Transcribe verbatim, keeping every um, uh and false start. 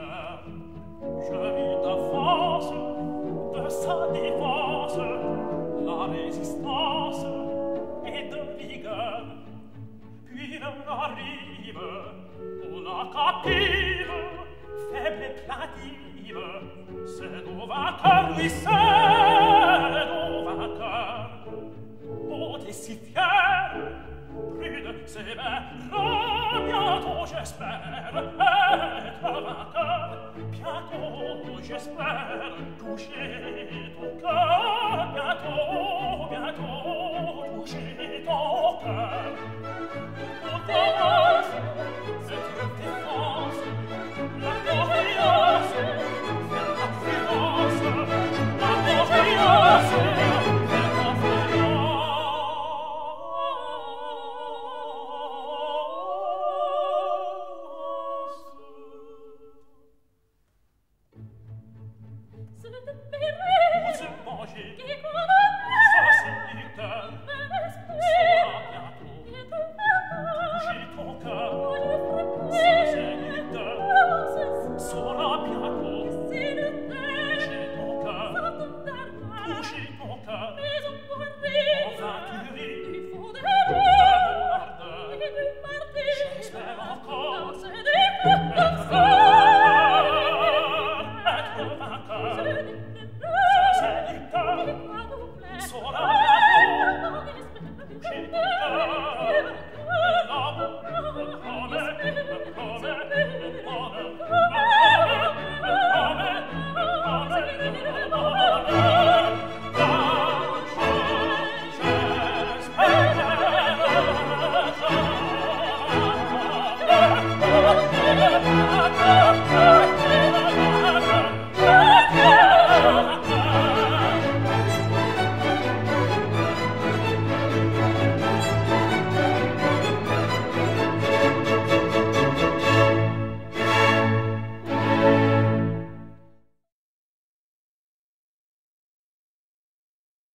cœur. Je vis ta force, de sa défense, la résistance et de vigueur. Puis l'on arrive, on a captive, faible et plaintive, c'est nos vainqueurs, oui, c'est nos vainqueurs. Beauté si fière, prude, sévère, bientôt j'espère être vainqueur, bientôt j'espère toucher